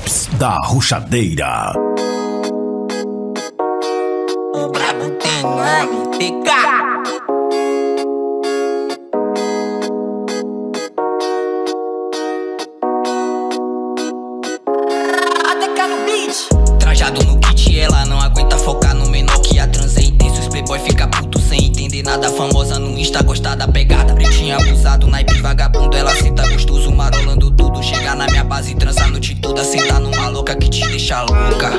Drops da Ruxadeira. O brabo tem nome, TK. Trajado no kit, ela não aguenta focar no menor que a transa é intenso. Os playboy fica puto sem entender nada. Famosa no Insta, gosta da pegada. Pretinha abusado, naipe vagabundo. Ela senta gostoso, marolando tudo. Chega na minha base, transa a noite toda. Senta numa louca que te deixa louca.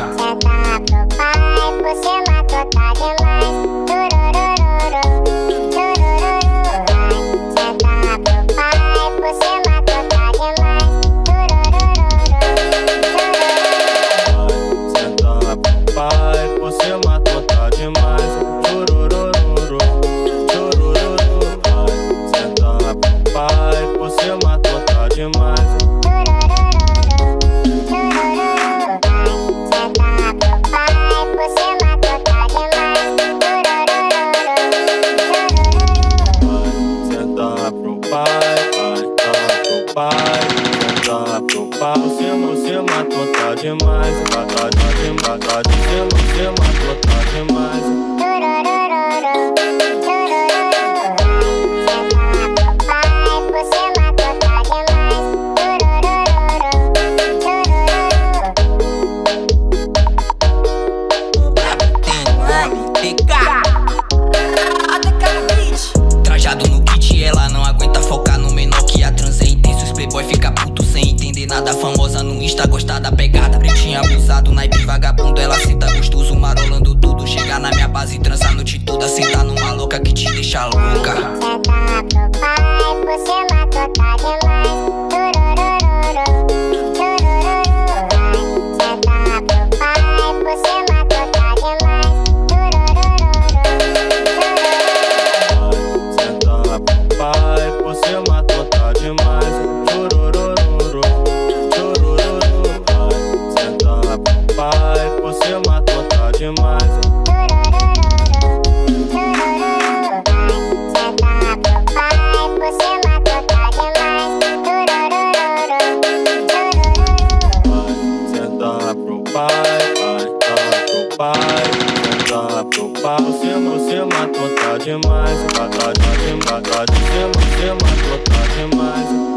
Senta pro pai, você matou, tá demais. Chororororo, chororororo. Senta pro pai, você matou, tá demais. Senta pro pai, você matou, tá demais. Você matou, tá demais. Trajado no kit, ela não aguenta focar no menor que a transa é intenso. Os playboy fica puto sem entender nada. Famosa no Insta, gosta da pegada. Pretinha abusado, naipe vagabundo. Ela senta gostoso, marolando tudo. Chega na minha base, transa a noite toda. Senta numa louca que te deixa louca. Você matou, tá demais. Chororororo, chororororo. Senta pro pai, você matou, tá demais. Senta pro pai, você matou, tá demais. Você matou, tá demais.